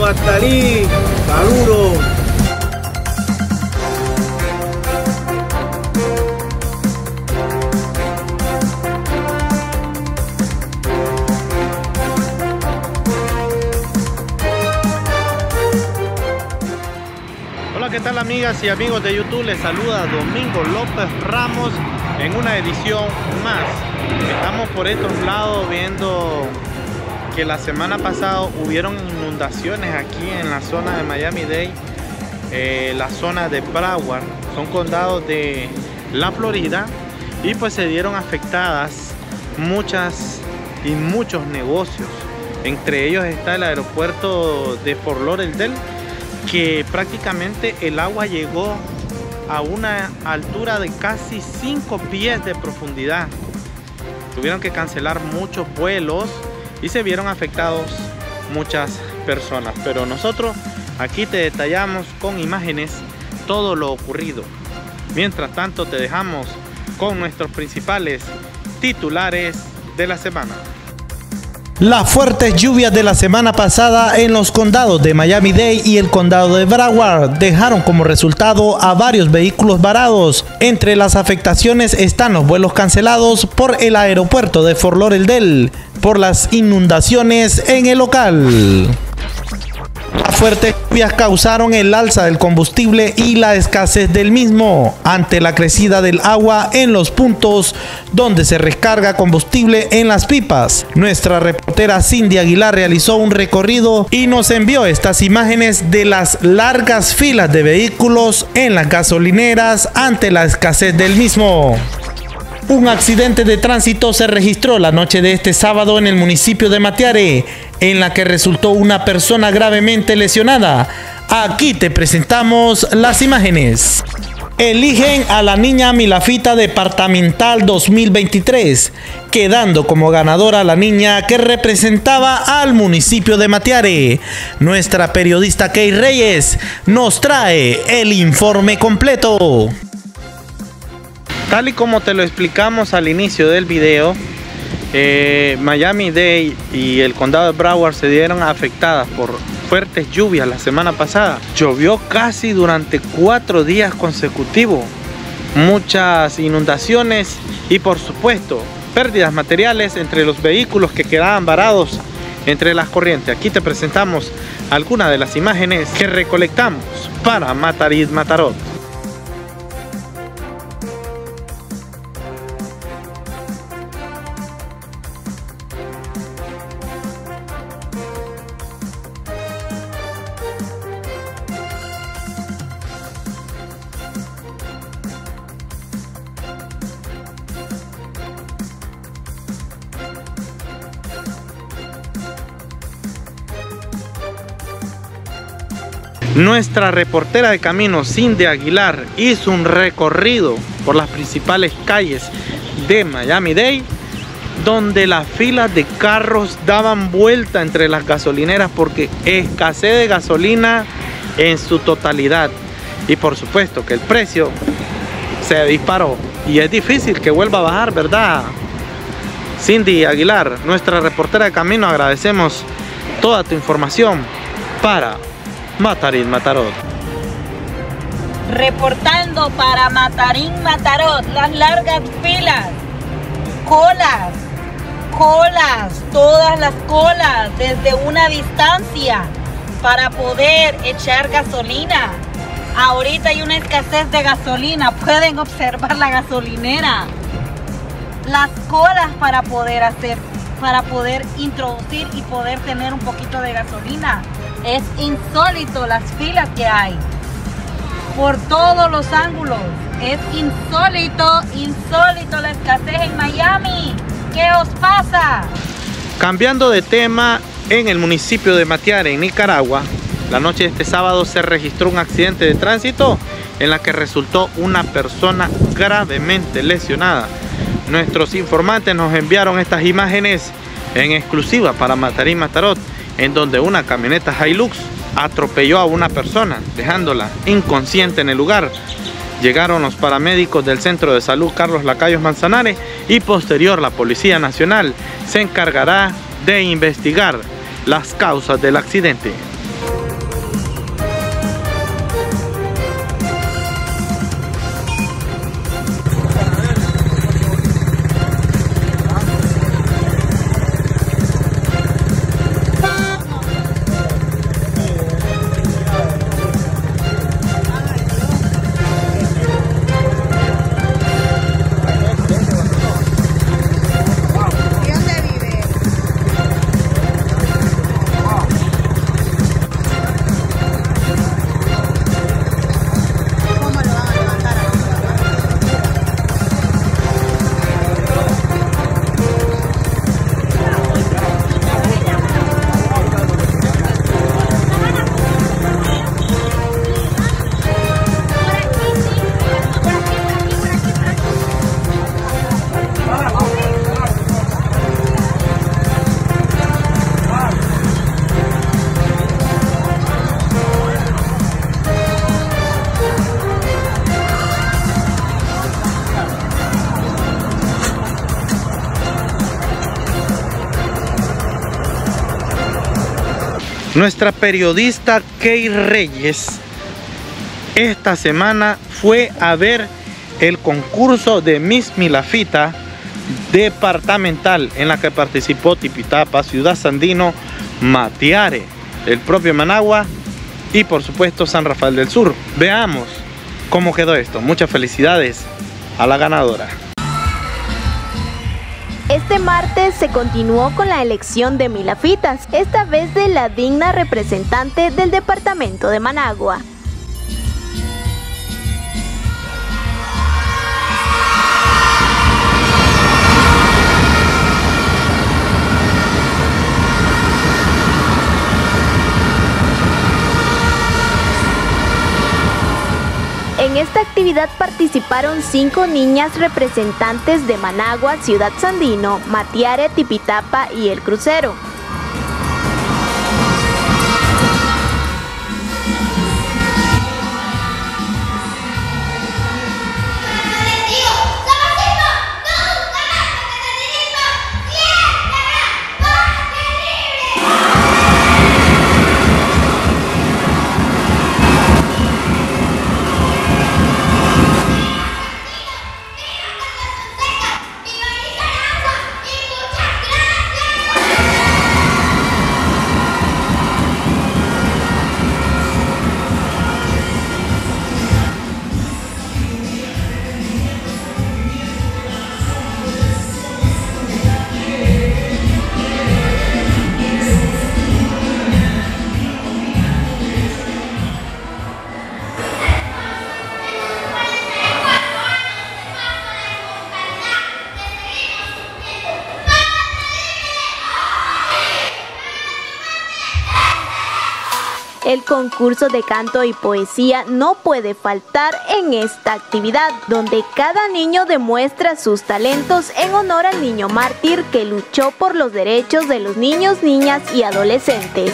Matarín, saludos. Hola, ¿qué tal amigas y amigos de YouTube? Les saluda Domingo López Ramos en una edición más. Estamos por estos lados viendo que la semana pasada hubieron inundaciones aquí en la zona de Miami-Dade, la zona de Broward, son condados de la Florida, y pues se dieron afectadas muchos negocios. Entre ellos está el aeropuerto de Fort Lauderdale, que prácticamente el agua llegó a una altura de casi 5 pies de profundidad. Tuvieron que cancelar muchos vuelos y se vieron afectados muchas personas, pero nosotros aquí te detallamos con imágenes todo lo ocurrido. Mientras tanto, te dejamos con nuestros principales titulares de la semana. Las fuertes lluvias de la semana pasada en los condados de Miami-Dade y el condado de Broward dejaron como resultado a varios vehículos varados. Entre las afectaciones están los vuelos cancelados por el aeropuerto de Fort Lauderdale por las inundaciones en el local. Las fuertes lluvias causaron el alza del combustible y la escasez del mismo ante la crecida del agua en los puntos donde se recarga combustible en las pipas. Nuestra reportera Cindy Aguilar realizó un recorrido y nos envió estas imágenes de las largas filas de vehículos en las gasolineras ante la escasez del mismo. Un accidente de tránsito se registró la noche de este sábado en el municipio de Matiare, en la que resultó una persona gravemente lesionada. Aquí te presentamos las imágenes. Eligen a la niña Milafita Departamental 2023, quedando como ganadora la niña que representaba al municipio de Matiare. Nuestra periodista Kay Reyes nos trae el informe completo. Tal y como te lo explicamos al inicio del video, Miami-Dade y el condado de Broward se dieron afectadas por fuertes lluvias la semana pasada. Llovió casi durante 4 días consecutivos, muchas inundaciones y por supuesto pérdidas materiales entre los vehículos que quedaban varados entre las corrientes. Aquí te presentamos algunas de las imágenes que recolectamos para Matarín Matarot. Nuestra reportera de camino Cindy Aguilar hizo un recorrido por las principales calles de Miami-Dade, donde las filas de carros daban vuelta entre las gasolineras porque escasez de gasolina en su totalidad, y por supuesto que el precio se disparó y es difícil que vuelva a bajar, ¿verdad? Cindy Aguilar, nuestra reportera de camino, agradecemos toda tu información para Matarín Matarot. Reportando para Matarín Matarot, las largas filas, colas, todas las colas desde una distancia para poder echar gasolina. Ahorita hay una escasez de gasolina, pueden observar la gasolinera, las colas para poder introducir y poder tener un poquito de gasolina. Es insólito las filas que hay por todos los ángulos. Es insólito la escasez en Miami. ¿Qué os pasa? Cambiando de tema, en el municipio de Matiare, en Nicaragua, la noche de este sábado se registró un accidente de tránsito en la que resultó una persona gravemente lesionada. Nuestros informantes nos enviaron estas imágenes en exclusiva para Matarín Matarot, en donde una camioneta Hilux atropelló a una persona, dejándola inconsciente en el lugar. Llegaron los paramédicos del Centro de Salud Carlos Lacayos Manzanares y posterior la Policía Nacional se encargará de investigar las causas del accidente. Nuestra periodista Key Reyes esta semana fue a ver el concurso de Miss Milafita departamental en la que participó Tipitapa, Ciudad Sandino, Matiare, el propio Managua y por supuesto San Rafael del Sur. Veamos cómo quedó esto. Muchas felicidades a la ganadora. Este martes se continuó con la elección de Milafitas, esta vez de la digna representante del departamento de Managua. En esta actividad participaron 5 niñas representantes de Managua, Ciudad Sandino, Matiare, Tipitapa y El Crucero. El concurso de canto y poesía no puede faltar en esta actividad, donde cada niño demuestra sus talentos en honor al niño mártir que luchó por los derechos de los niños, niñas y adolescentes.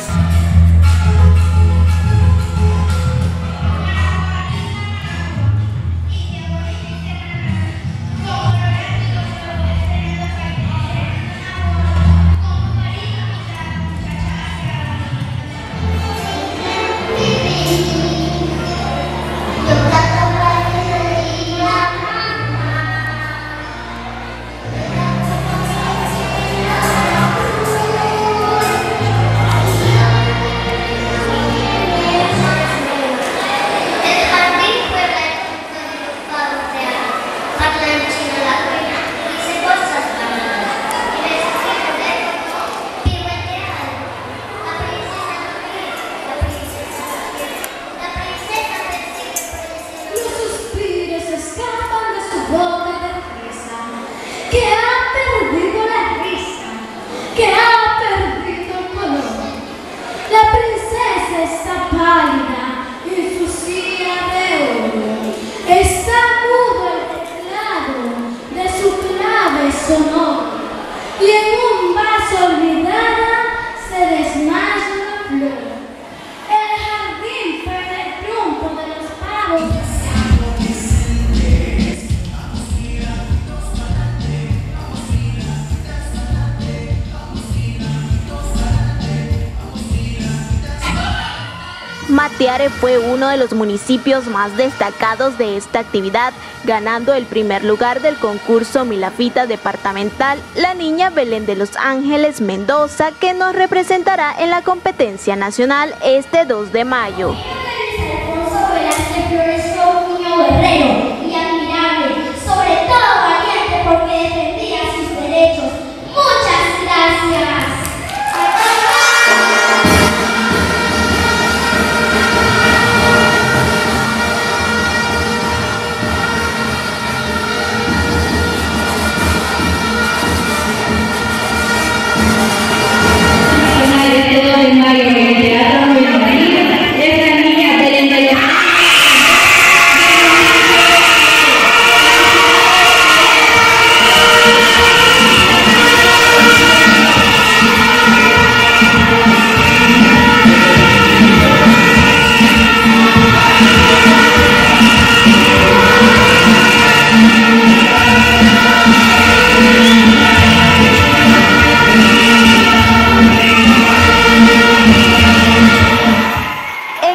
Y en un vaso olvidada se desmaya una flor. El jardín pierde el triunfo de los pavos. Matiare fue uno de los municipios más destacados de esta actividad, ganando el primer lugar del concurso Milafita departamental, la niña Belén de los Ángeles Mendoza, que nos representará en la competencia nacional este 2 de mayo.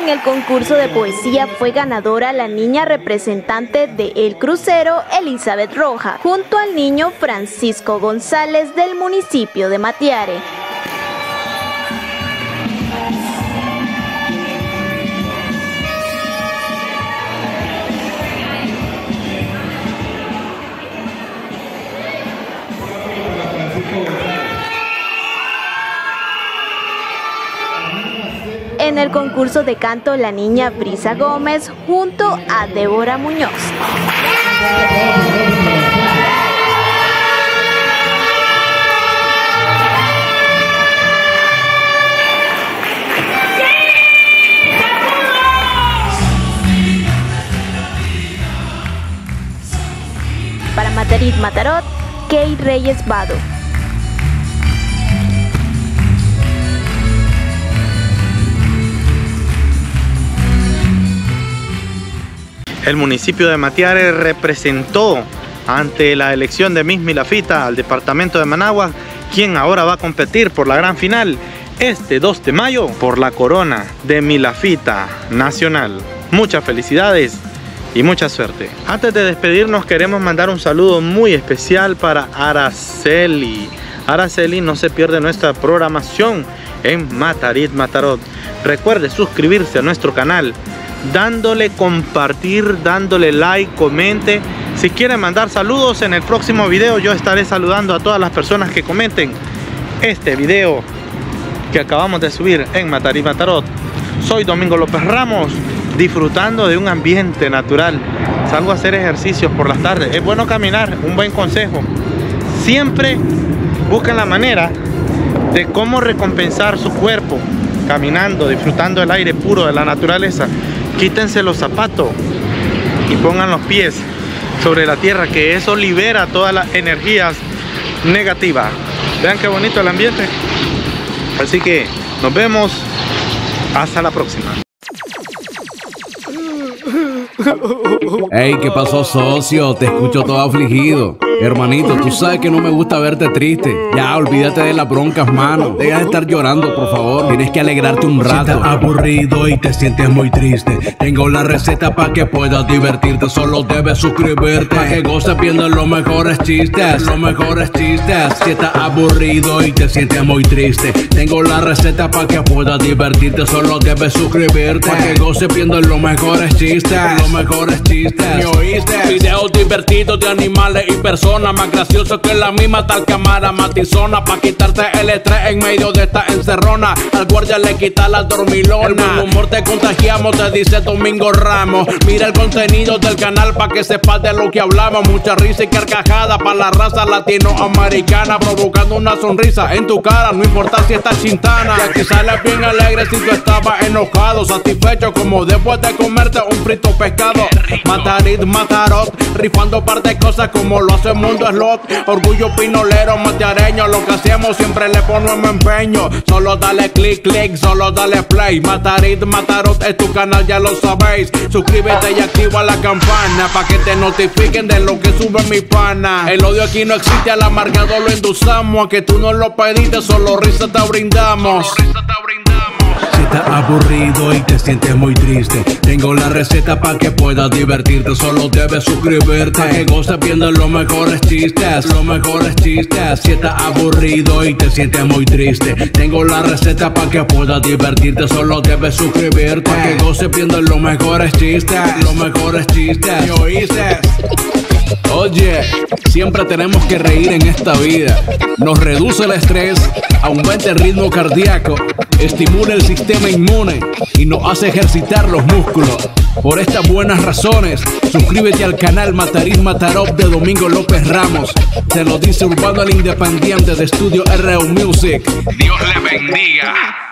En el concurso de poesía fue ganadora la niña representante de El Crucero, Elizabeth Roja, junto al niño Francisco González del municipio de Matiare. En el concurso de canto, la niña Brisa Gómez junto a Débora Muñoz. Para Matarit Matarot, Key Reyes Vado. El municipio de Matiare representó ante la elección de Miss Milafita al departamento de Managua, quien ahora va a competir por la gran final este 2 de mayo por la corona de Milafita Nacional. Muchas felicidades y mucha suerte. Antes de despedirnos, queremos mandar un saludo muy especial para Araceli. Araceli no se pierde nuestra programación en Matarit Matarot. Recuerde suscribirse a nuestro canal, dándole compartir, dándole like, comente. Si quieren mandar saludos, en el próximo video yo estaré saludando a todas las personas que comenten este video que acabamos de subir en Matarit Matarot. Soy Domingo López Ramos, disfrutando de un ambiente natural. Salgo a hacer ejercicios por las tardes. Es bueno caminar, un buen consejo. Siempre busquen la manera de cómo recompensar su cuerpo caminando, disfrutando del aire puro de la naturaleza. Quítense los zapatos y pongan los pies sobre la tierra, que eso libera todas las energías negativas. Vean qué bonito el ambiente. Así que nos vemos hasta la próxima. Ey, ¿qué pasó, socio? Te escucho todo afligido. Hermanito, tú sabes que no me gusta verte triste. Ya, olvídate de las broncas, mano. Deja de estar llorando, por favor. Tienes que alegrarte un rato. Si estás aburrido y te sientes muy triste, tengo la receta para que puedas divertirte. Solo debes suscribirte, para que goces viendo los mejores chistes. Los mejores chistes. Si estás aburrido y te sientes muy triste, tengo la receta para que puedas divertirte. Solo debes suscribirte, para que goces viendo los mejores chistes. Los mejores chistes. ¿Me oíste? Videos divertidos de animales y personas, más gracioso que la misma tal cámara matizona, pa' quitarte el estrés en medio de esta encerrona. Al guardia le quita la dormilona. El buen humor te contagiamos, te dice Domingo Ramos. Mira el contenido del canal pa' que sepas de lo que hablamos. Mucha risa y carcajada pa' la raza latinoamericana, provocando una sonrisa en tu cara, no importa si estás chintana. Y aquí sales bien alegre si tú estabas enojado, satisfecho como después de comerte un frito pescado. Matarit Matarot, rifando par de cosas como lo hace Mundo Slot. Orgullo pinolero, matiareño, lo que hacemos siempre le ponemos empeño. Solo dale click, click, solo dale play. Matarit Matarot es tu canal, ya lo sabéis. Suscríbete y activa la campana pa' que te notifiquen de lo que sube mi pana. El odio aquí no existe, al amargado lo endulzamos. A que tú no lo pediste, solo risa te brindamos. Si estás aburrido y te sientes muy triste, tengo la receta para que puedas divertirte. Solo debes suscribirte, para que goces viendo los mejores chistes. Los mejores chistes. Si estás aburrido y te sientes muy triste, tengo la receta para que puedas divertirte. Solo debes suscribirte, para que goces viendo los mejores chistes. Los mejores chistes. ¿Me oíste? Oye, siempre tenemos que reír en esta vida. Nos reduce el estrés, aumenta el ritmo cardíaco, estimula el sistema inmune y nos hace ejercitar los músculos. Por estas buenas razones, suscríbete al canal Matarit Matarot de Domingo López Ramos. Te lo dice Urbano el Independiente de Estudio RU Music. Dios le bendiga.